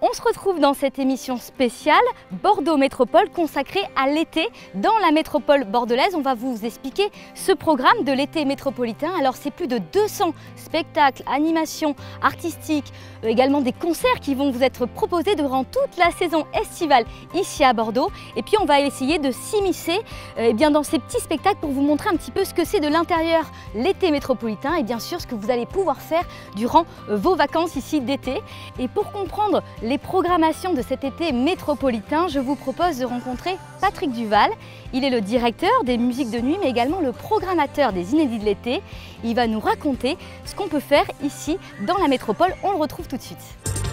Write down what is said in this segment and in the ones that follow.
On se retrouve dans cette émission spéciale Bordeaux Métropole consacrée à l'été dans la métropole bordelaise. On va vous expliquer ce programme de l'été métropolitain. Alors c'est plus de 200 spectacles, animations artistiques, également des concerts qui vont vous être proposés durant toute la saison estivale ici à Bordeaux. Et puis on va essayer de s'immiscer dans ces petits spectacles pour vous montrer un petit peu ce que c'est de l'intérieur l'été métropolitain et bien sûr ce que vous allez pouvoir faire durant vos vacances ici d'été. Et pour comprendre les programmations de cet été métropolitain, je vous propose de rencontrer Patrick Duval. Il est le directeur des musiques de nuit mais également le programmateur des inédits de l'été. Il va nous raconter ce qu'on peut faire ici dans la métropole. On le retrouve tout de suite.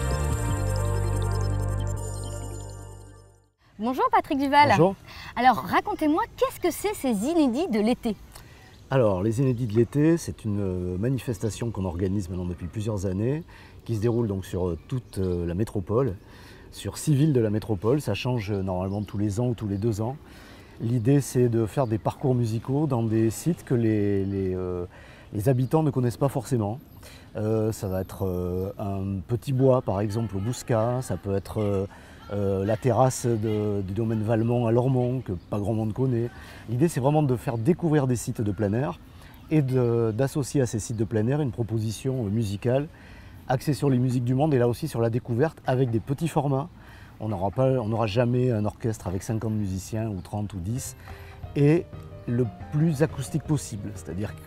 Bonjour Patrick Duval. Bonjour. Alors racontez-moi, qu'est-ce que c'est ces inédits de l'été ? Alors les inédits de l'été, c'est une manifestation qu'on organise maintenant depuis plusieurs années, qui se déroule donc sur toute la métropole, sur 6 villes de la métropole. Ça change normalement tous les ans ou tous les 2 ans. L'idée c'est de faire des parcours musicaux dans des sites que les habitants ne connaissent pas forcément. Ça va être un petit bois par exemple au Bouscat, ça peut être la terrasse du domaine Valmont à Lormont, que pas grand monde connaît. L'idée c'est vraiment de faire découvrir des sites de plein air et d'associer à ces sites de plein air une proposition musicale axée sur les musiques du monde et là aussi sur la découverte avec des petits formats. On n'aura jamais un orchestre avec 50 musiciens ou 30 ou 10 et le plus acoustique possible, c'est-à-dire que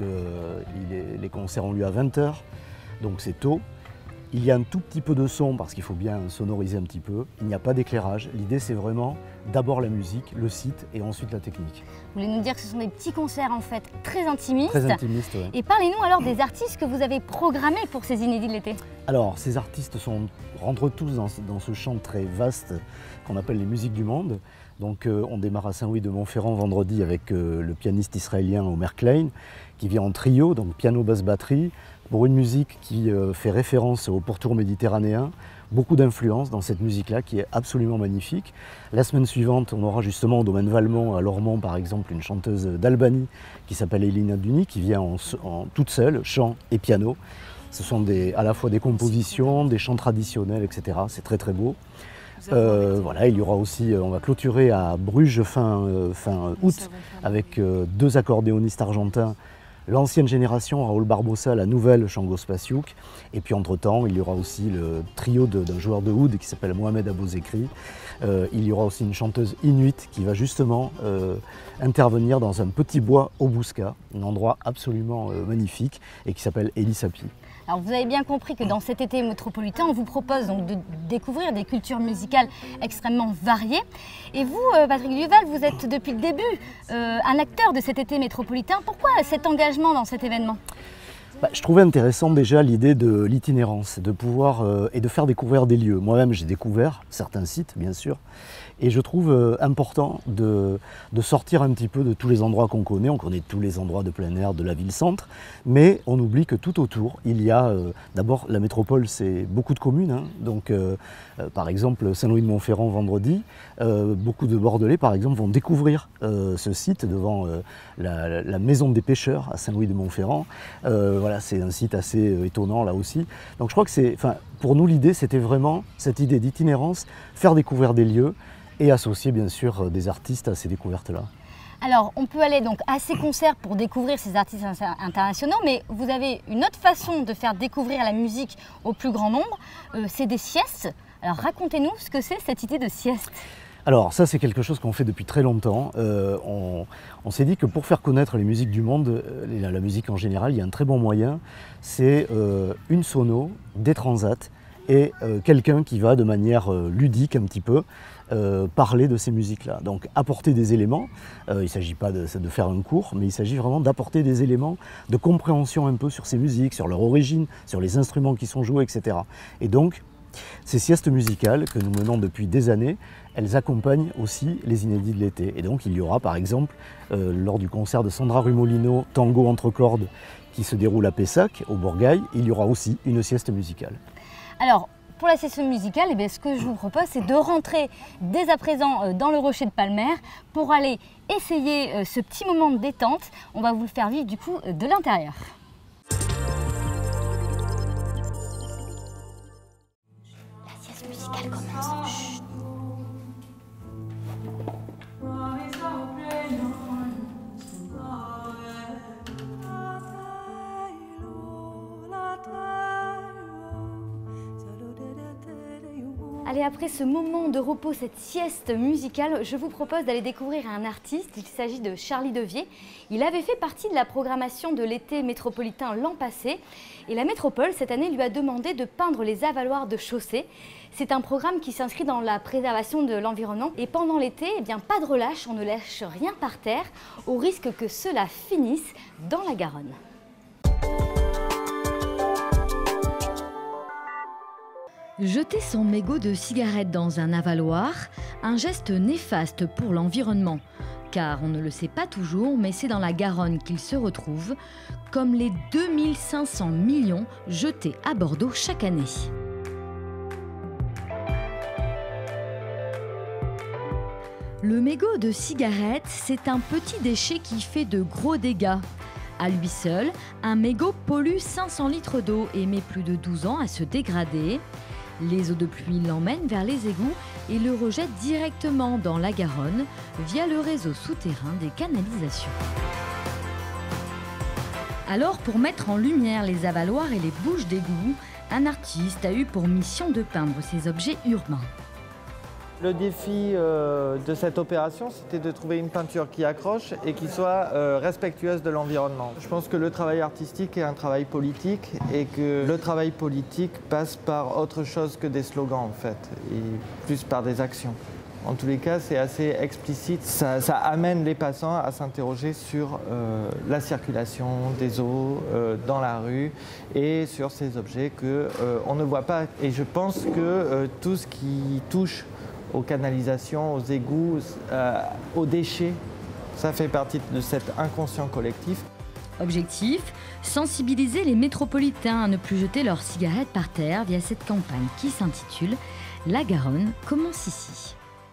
les concerts ont lieu à 20 h, donc c'est tôt. Il y a un tout petit peu de son parce qu'il faut bien sonoriser un petit peu. Il n'y a pas d'éclairage. L'idée c'est vraiment d'abord la musique, le site et ensuite la technique. Vous voulez nous dire que ce sont des petits concerts en fait très intimistes. Très intimistes, oui. Et parlez-nous alors des artistes que vous avez programmés pour ces inédits de l'été. Alors ces artistes rentrent tous dans ce champ très vaste qu'on appelle les musiques du monde. Donc on démarre à Saint-Louis-de-Montferrand vendredi avec le pianiste israélien Omer Klein qui vient en trio, donc piano, basse, batterie, pour une musique qui fait référence au pourtour méditerranéen, beaucoup d'influence dans cette musique-là qui est absolument magnifique. La semaine suivante, on aura justement au domaine Valmont, à Lormont par exemple, une chanteuse d'Albanie qui s'appelle Elina Duni, qui vient en toute seule, chant et piano. Ce sont à la fois des compositions, des chants traditionnels, etc. C'est très très beau. Voilà, il y aura aussi, on va clôturer à Bruges fin août avec 2 accordéonistes argentins. L'ancienne génération, Raoul Barbosa, la nouvelle, Shango Spasiuk. Et puis entre-temps, il y aura aussi le trio d'un joueur de oud qui s'appelle Mohamed Abouzekri. Il y aura aussi une chanteuse inuite qui va justement intervenir dans un petit bois au Bouscat, un endroit absolument magnifique et qui s'appelle Elisapi. Alors vous avez bien compris que dans cet été métropolitain, on vous propose donc de découvrir des cultures musicales extrêmement variées. Et vous, Patrick Duval, vous êtes depuis le début un acteur de cet été métropolitain. Pourquoi cet engagement dans cet événement ? Je trouvais intéressant déjà l'idée de l'itinérance, de pouvoir et de faire découvrir des lieux. Moi-même, j'ai découvert certains sites, bien sûr, et je trouve important de sortir un petit peu de tous les endroits qu'on connaît. On connaît tous les endroits de plein air de la ville-centre, mais on oublie que tout autour, il y a d'abord la métropole, c'est beaucoup de communes, hein, donc par exemple Saint-Louis-de-Montferrand vendredi, beaucoup de Bordelais par exemple vont découvrir ce site devant la maison des pêcheurs à Saint-Louis-de-Montferrand. Voilà, c'est un site assez étonnant là aussi. Donc je crois que pour nous l'idée c'était vraiment cette idée d'itinérance, faire découvrir des lieux et associer bien sûr des artistes à ces découvertes-là. Alors on peut aller donc à ces concerts pour découvrir ces artistes internationaux, mais vous avez une autre façon de faire découvrir la musique au plus grand nombre, c'est des siestes. Alors racontez-nous ce que c'est cette idée de sieste. Alors ça c'est quelque chose qu'on fait depuis très longtemps. On s'est dit que pour faire connaître les musiques du monde, la musique en général, il y a un très bon moyen, c'est une sono, des transats et quelqu'un qui va de manière ludique un petit peu parler de ces musiques-là. Donc apporter des éléments, il ne s'agit pas de faire un cours, mais il s'agit vraiment d'apporter des éléments de compréhension un peu sur ces musiques, sur leur origine, sur les instruments qui sont joués, etc. Et donc, ces siestes musicales que nous menons depuis des années, elles accompagnent aussi les inédits de l'été. Et donc il y aura par exemple, lors du concert de Sandra Rumolino, Tango entre cordes, qui se déroule à Pessac, au Bourgail, il y aura aussi une sieste musicale. Alors, pour la session musicale, ce que je vous propose, c'est de rentrer dès à présent dans le Rocher de Palmer pour aller essayer ce petit moment de détente. On va vous le faire vivre du coup de l'intérieur. La sieste musicale. musicale commence. Chut. Allez, après ce moment de repos, cette sieste musicale, je vous propose d'aller découvrir un artiste. Il s'agit de Charlie Devier. Il avait fait partie de la programmation de l'été métropolitain l'an passé. Et la métropole, cette année, lui a demandé de peindre les avaloirs de chaussée. C'est un programme qui s'inscrit dans la préservation de l'environnement. Et pendant l'été, eh bien, pas de relâche, on ne lâche rien par terre, au risque que cela finisse dans la Garonne. Jeter son mégot de cigarette dans un avaloir, un geste néfaste pour l'environnement. Car on ne le sait pas toujours, mais c'est dans la Garonne qu'il se retrouve, comme les 2500 millions jetés à Bordeaux chaque année. Le mégot de cigarette, c'est un petit déchet qui fait de gros dégâts. À lui seul, un mégot pollue 500 litres d'eau et met plus de 12 ans à se dégrader. Les eaux de pluie l'emmènent vers les égouts et le rejettent directement dans la Garonne via le réseau souterrain des canalisations. Alors, pour mettre en lumière les avaloirs et les bouches d'égout, un artiste a eu pour mission de peindre ces objets urbains. Le défi de cette opération, c'était de trouver une peinture qui accroche et qui soit respectueuse de l'environnement. Je pense que le travail artistique est un travail politique et que le travail politique passe par autre chose que des slogans en fait, et plus par des actions. En tous les cas, c'est assez explicite. Ça amène les passants à s'interroger sur la circulation des eaux dans la rue et sur ces objets qu'on ne voit pas. Et je pense que tout ce qui touche aux canalisations, aux égouts, aux déchets. Ça fait partie de cet inconscient collectif. Objectif, sensibiliser les métropolitains à ne plus jeter leurs cigarettes par terre via cette campagne qui s'intitule « La Garonne commence ici ».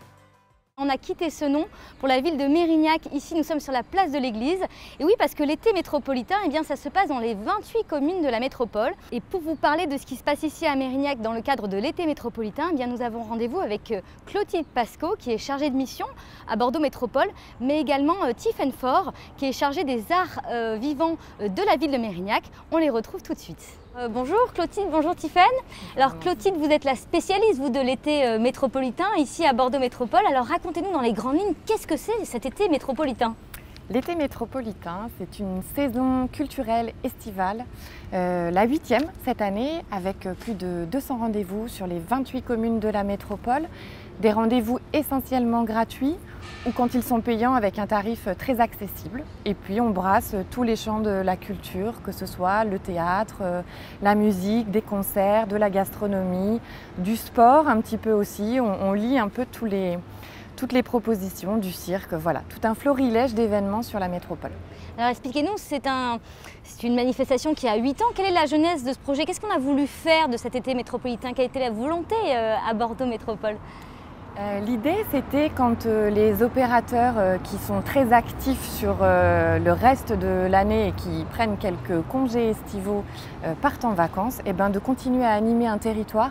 On a quitté ce nom pour la ville de Mérignac. Ici, nous sommes sur la place de l'église. Et oui, parce que l'été métropolitain, eh bien, ça se passe dans les 28 communes de la métropole. Et pour vous parler de ce qui se passe ici à Mérignac dans le cadre de l'été métropolitain, eh bien, nous avons rendez-vous avec Clotilde Pasco, qui est chargée de mission à Bordeaux Métropole, mais également Tiffaine Faure, qui est chargée des arts vivants de la ville de Mérignac. On les retrouve tout de suite. Bonjour Clotilde, bonjour Tiffaine. Alors Clotilde, vous êtes la spécialiste vous de l'été métropolitain ici à Bordeaux Métropole. Alors racontez-nous dans les grandes lignes, qu'est-ce que c'est cet été métropolitain? L'été métropolitain, c'est une saison culturelle estivale, la 8e cette année, avec plus de 200 rendez-vous sur les 28 communes de la métropole. Des rendez-vous essentiellement gratuits ou quand ils sont payants avec un tarif très accessible. Et puis on brasse tous les champs de la culture, que ce soit le théâtre, la musique, des concerts, de la gastronomie, du sport un petit peu aussi. On lit un peu toutes les propositions du cirque, voilà, tout un florilège d'événements sur la métropole. Alors expliquez-nous, c'est une manifestation qui a 8 ans. Quelle est la genèse de ce projet? Qu'est-ce qu'on a voulu faire de cet été métropolitain? Quelle a été la volonté à Bordeaux Métropole? L'idée, c'était quand les opérateurs qui sont très actifs sur le reste de l'année et qui prennent quelques congés estivaux partent en vacances, et ben de continuer à animer un territoire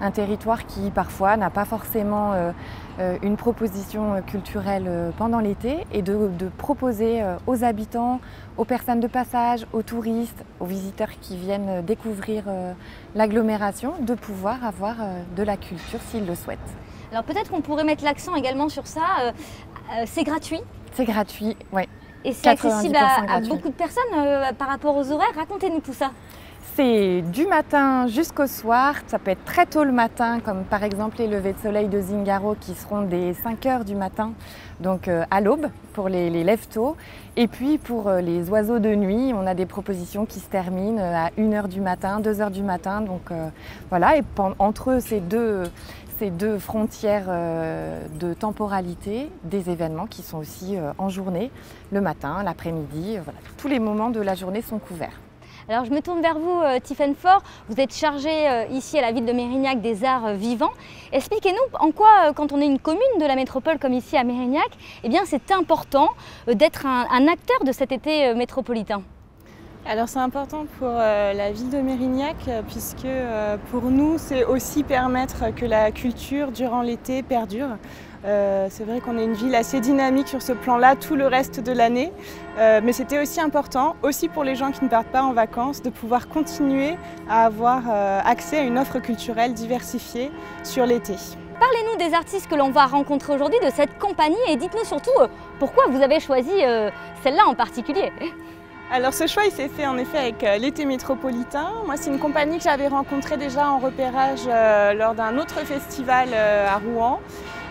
qui parfois n'a pas forcément une proposition culturelle pendant l'été et de proposer aux habitants, aux personnes de passage, aux touristes, aux visiteurs qui viennent découvrir l'agglomération, de pouvoir avoir de la culture s'ils le souhaitent. Alors peut-être qu'on pourrait mettre l'accent également sur ça, c'est gratuit. C'est gratuit, oui. Et c'est accessible à beaucoup de personnes par rapport aux horaires. Racontez-nous tout ça. C'est du matin jusqu'au soir, ça peut être très tôt le matin, comme par exemple les levées de soleil de Zingaro qui seront dès 5 h du matin, donc à l'aube pour les lève-tôt. Et puis pour les oiseaux de nuit, on a des propositions qui se terminent à 1 h du matin, 2 h du matin. Donc voilà, et entre ces deux frontières de temporalité, des événements qui sont aussi en journée, le matin, l'après-midi, voilà, tous les moments de la journée sont couverts. Alors je me tourne vers vous, Tiffaine Faure. Vous êtes chargée ici à la ville de Mérignac des arts vivants. Expliquez-nous en quoi, quand on est une commune de la métropole comme ici à Mérignac, eh bien c'est important d'être un acteur de cet été métropolitain. Alors c'est important pour la ville de Mérignac puisque pour nous c'est aussi permettre que la culture durant l'été perdure. C'est vrai qu'on est une ville assez dynamique sur ce plan-là tout le reste de l'année, mais c'était aussi important, aussi pour les gens qui ne partent pas en vacances, de pouvoir continuer à avoir accès à une offre culturelle diversifiée sur l'été. Parlez-nous des artistes que l'on va rencontrer aujourd'hui, de cette compagnie, et dites-nous surtout pourquoi vous avez choisi celle-là en particulier. Alors ce choix il s'est fait en effet avec l'été métropolitain. Moi c'est une compagnie que j'avais rencontrée déjà en repérage lors d'un autre festival à Rouen.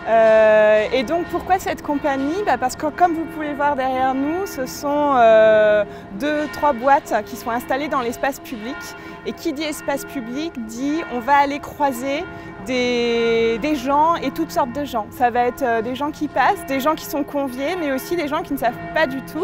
Et donc pourquoi cette compagnie? Parce que comme vous pouvez voir derrière nous, ce sont 2-3 boîtes qui sont installées dans l'espace public. Et qui dit espace public dit on va aller croiser des gens et toutes sortes de gens. Ça va être des gens qui passent, des gens qui sont conviés, mais aussi des gens qui ne savent pas du tout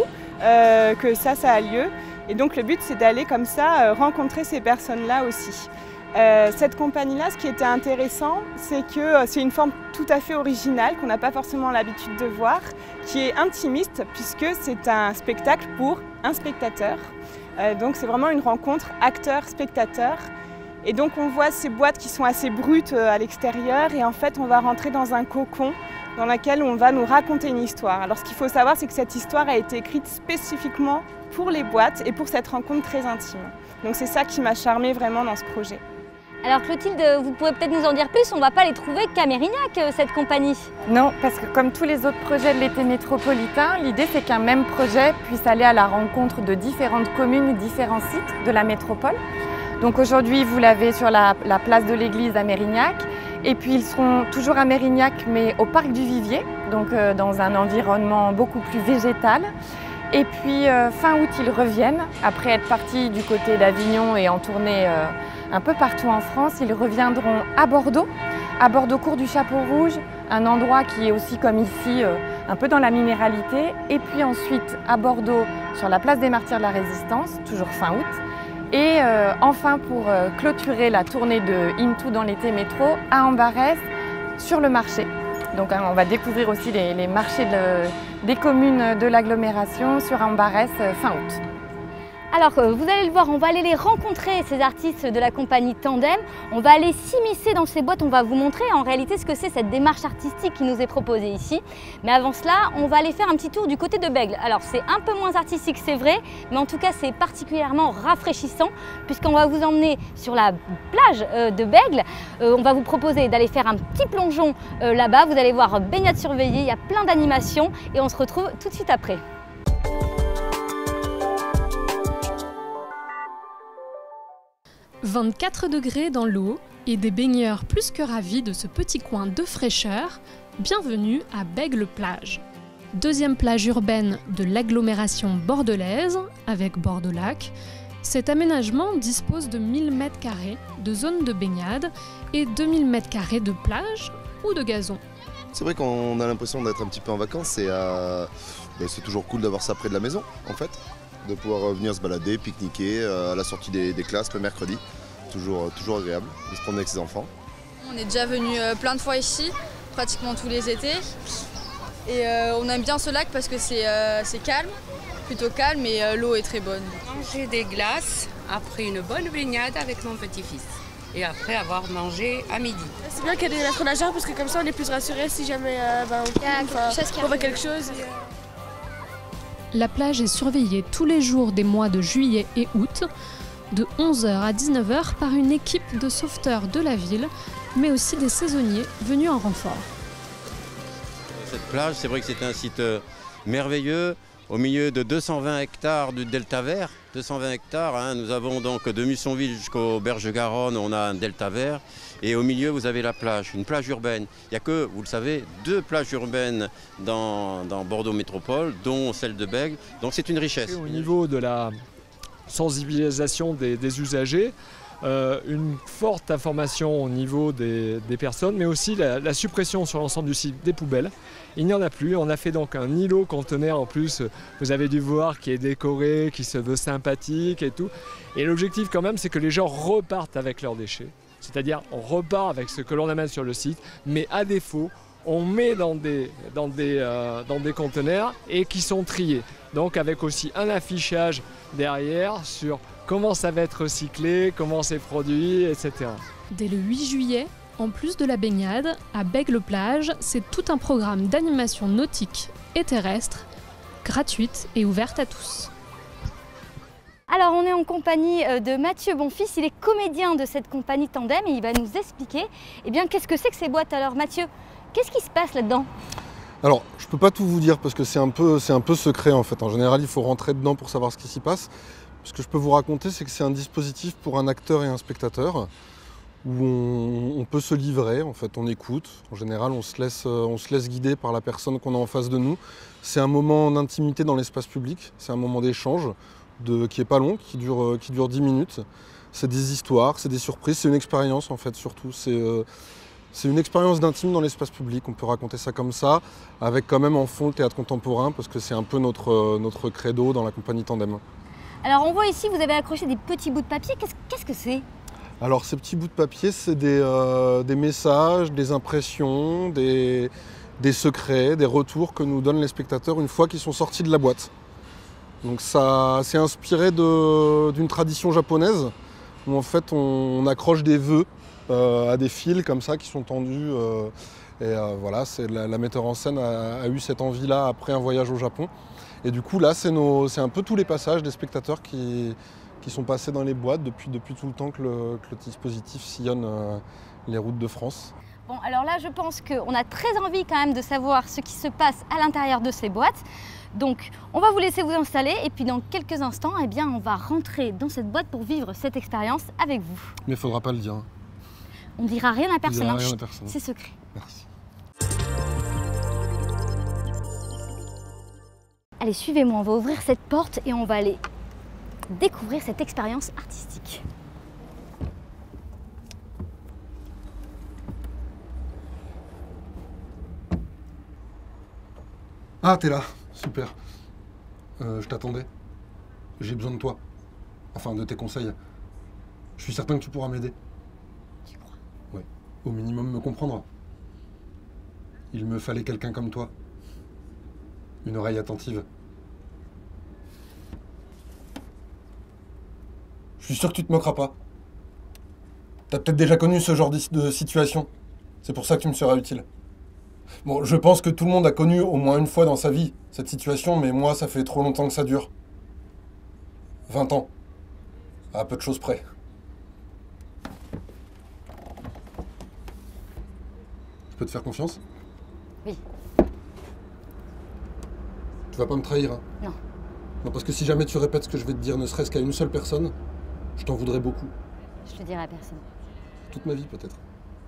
que ça a lieu. Et donc le but c'est d'aller comme ça rencontrer ces personnes-là aussi. Cette compagnie-là, ce qui était intéressant, c'est que c'est une forme tout à fait originale qu'on n'a pas forcément l'habitude de voir, qui est intimiste puisque c'est un spectacle pour un spectateur. Donc c'est vraiment une rencontre acteur-spectateur. Et donc on voit ces boîtes qui sont assez brutes à l'extérieur et en fait on va rentrer dans un cocon dans lequel on va nous raconter une histoire. Alors ce qu'il faut savoir, c'est que cette histoire a été écrite spécifiquement pour les boîtes et pour cette rencontre très intime. Donc c'est ça qui m'a charmée vraiment dans ce projet. Alors Clotilde, vous pouvez peut-être nous en dire plus, on ne va pas les trouver qu'à Mérignac, cette compagnie. Non, parce que comme tous les autres projets de l'été métropolitain, l'idée c'est qu'un même projet puisse aller à la rencontre de différentes communes et différents sites de la métropole. Donc aujourd'hui, vous l'avez sur la place de l'église à Mérignac. Et puis ils seront toujours à Mérignac, mais au parc du Vivier, donc dans un environnement beaucoup plus végétal. Et puis fin août, ils reviennent, après être partis du côté d'Avignon et en tournée un peu partout en France. Ils reviendront à Bordeaux cours du Chapeau Rouge, un endroit qui est aussi comme ici, un peu dans la minéralité. Et puis ensuite à Bordeaux, sur la place des Martyrs de la Résistance, toujours fin août. Et enfin, pour clôturer la tournée de Into dans l'été métro, à Ambarès, sur le marché. Donc on va découvrir aussi les marchés des communes de l'agglomération sur Ambarès fin août. Alors vous allez le voir, on va aller les rencontrer, ces artistes de la compagnie Tandem. On va aller s'immiscer dans ces boîtes, on va vous montrer en réalité ce que c'est cette démarche artistique qui nous est proposée ici. Mais avant cela, on va aller faire un petit tour du côté de Bègles. Alors c'est un peu moins artistique, c'est vrai, mais en tout cas c'est particulièrement rafraîchissant puisqu'on va vous emmener sur la plage de Bègles. On va vous proposer d'aller faire un petit plongeon là-bas. Vous allez voir baignade surveillée, il y a plein d'animations et on se retrouve tout de suite après. 24 degrés dans l'eau et des baigneurs plus que ravis de ce petit coin de fraîcheur. Bienvenue à Bègles-Plage. Deuxième plage urbaine de l'agglomération bordelaise avec Bordeaux-Lac. Cet aménagement dispose de 1000 m² de zones de baignade et 2000 m² de plage ou de gazon. C'est vrai qu'on a l'impression d'être un petit peu en vacances et c'est toujours cool d'avoir ça près de la maison en fait. De pouvoir venir se balader, pique-niquer à la sortie des classes le mercredi. Toujours agréable de se promener avec ses enfants. On est déjà venu plein de fois ici, pratiquement tous les étés. Et on aime bien ce lac parce que c'est calme, plutôt calme et l'eau est très bonne. Manger des glaces après une bonne baignade avec mon petit-fils. Et après avoir mangé à midi. C'est bien qu'il y ait des maîtres nageurs parce que comme ça on est plus rassurés si jamais on voit quelque chose. La plage est surveillée tous les jours des mois de juillet et août, de 11h à 19h par une équipe de sauveteurs de la ville, mais aussi des saisonniers venus en renfort. Cette plage, c'est vrai que c'est un site merveilleux, au milieu de 220 hectares du delta vert. 220 hectares, hein, nous avons donc de Mussonville jusqu'aux Berges-Garonne, on a un delta vert. Et au milieu, vous avez la plage, une plage urbaine. Il n'y a que, vous le savez, 2 plages urbaines dans Bordeaux Métropole, dont celle de Bègles. Donc c'est une richesse. Au niveau de la sensibilisation des usagers, une forte information au niveau des personnes, mais aussi la suppression sur l'ensemble du site des poubelles. Il n'y en a plus. On a fait donc un îlot conteneur en plus, vous avez dû voir, qui est décoré, qui se veut sympathique et tout. Et l'objectif quand même, c'est que les gens repartent avec leurs déchets. C'est-à-dire on repart avec ce que l'on amène sur le site, mais à défaut, on met dans des conteneurs et qui sont triés. Donc avec aussi un affichage derrière sur comment ça va être recyclé, comment c'est produit, etc. Dès le 8 juillet, en plus de la baignade, à Bègle-Plage, c'est tout un programme d'animation nautique et terrestre, gratuite et ouverte à tous. Alors on est en compagnie de Mathieu Bonfils, il est comédien de cette compagnie Tandem et il va nous expliquer qu'est-ce que c'est que ces boîtes. Alors Mathieu, qu'est-ce qui se passe là-dedans? Alors je ne peux pas tout vous dire parce que c'est un peu secret en fait. En général il faut rentrer dedans pour savoir ce qui s'y passe. Ce que je peux vous raconter c'est que c'est un dispositif pour un acteur et un spectateur où on peut se livrer, en fait on écoute. En général on se laisse guider par la personne qu'on a en face de nous. C'est un moment d'intimité dans l'espace public, c'est un moment d'échange qui est pas long, qui dure 10 minutes. C'est des histoires, c'est des surprises, c'est une expérience en fait surtout. C'est une expérience d'intime dans l'espace public, on peut raconter ça comme ça, avec quand même en fond le théâtre contemporain, parce que c'est un peu notre credo dans la compagnie Tandem. Alors on voit ici, vous avez accroché des petits bouts de papier, qu'est-ce que c'est? Alors ces petits bouts de papier, c'est des messages, des impressions, des secrets, des retours que nous donnent les spectateurs une fois qu'ils sont sortis de la boîte. Donc ça c'est inspiré d'une tradition japonaise, où en fait on accroche des vœux à des fils comme ça qui sont tendus. Voilà, la metteur en scène a eu cette envie-là après un voyage au Japon. Et du coup là c'est un peu tous les passages des spectateurs qui sont passés dans les boîtes depuis tout le temps que le dispositif sillonne les routes de France. Bon, alors là, je pense qu'on a très envie quand même de savoir ce qui se passe à l'intérieur de ces boîtes. Donc, on va vous laisser vous installer et puis dans quelques instants, on va rentrer dans cette boîte pour vivre cette expérience avec vous. Mais il ne faudra pas le dire. On ne dira rien à personne. C'est secret. Merci. Allez, suivez-moi, on va ouvrir cette porte et on va aller découvrir cette expérience artistique. Ah, t'es là, super. Je t'attendais. J'ai besoin de toi. Enfin, de tes conseils. Je suis certain que tu pourras m'aider. Tu crois? Oui. Au minimum me comprendre. Il me fallait quelqu'un comme toi. Une oreille attentive. Je suis sûr que tu te moqueras pas. T'as peut-être déjà connu ce genre de situation. C'est pour ça que tu me seras utile. Bon, je pense que tout le monde a connu au moins une fois dans sa vie cette situation, mais moi, ça fait trop longtemps que ça dure. 20 ans. À peu de choses près. Je peux te faire confiance? Oui. Tu vas pas me trahir, hein? Non. Non, parce que si jamais tu répètes ce que je vais te dire, ne serait-ce qu'à une seule personne, je t'en voudrais beaucoup. Je le dirai à personne. Toute ma vie, peut-être.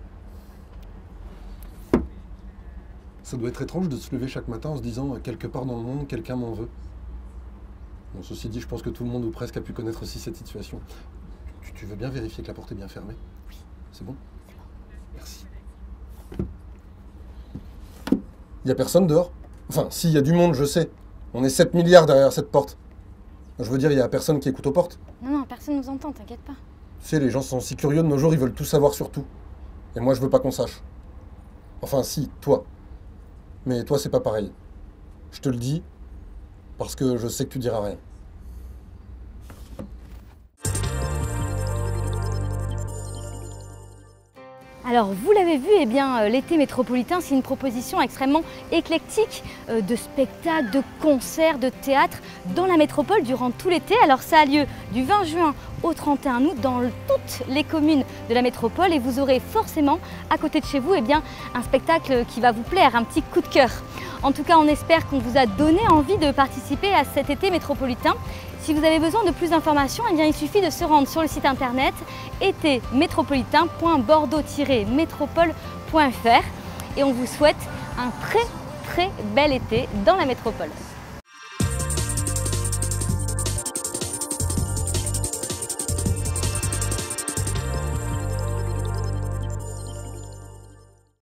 Ça doit être étrange de se lever chaque matin en se disant « quelque part dans le monde, quelqu'un m'en veut ». Bon, ceci dit, je pense que tout le monde ou presque a pu connaître aussi cette situation. Tu veux bien vérifier que la porte est bien fermée? Oui. C'est bon? C'est bon. Merci. Il y a personne dehors? Enfin, si, il y a du monde, je sais. On est 7 milliards derrière cette porte. Je veux dire, il y a personne qui écoute aux portes. Non, personne nous entend, t'inquiète pas. Tu sais, les gens sont si curieux de nos jours, ils veulent tout savoir sur tout. Et moi, je veux pas qu'on sache. Enfin, si, toi. Mais toi, c'est pas pareil. Je te le dis, parce que je sais que tu diras rien. Alors vous l'avez vu, l'été métropolitain, c'est une proposition extrêmement éclectique de spectacles, de concerts, de théâtre dans la métropole durant tout l'été. Alors ça a lieu du 20 juin au 31 août dans toutes les communes de la métropole et vous aurez forcément à côté de chez vous un spectacle qui va vous plaire, un petit coup de cœur. En tout cas, on espère qu'on vous a donné envie de participer à cet été métropolitain. Si vous avez besoin de plus d'informations, il suffit de se rendre sur le site internet été-métropolitain.bordeaux-métropole.fr et on vous souhaite un très bel été dans la métropole.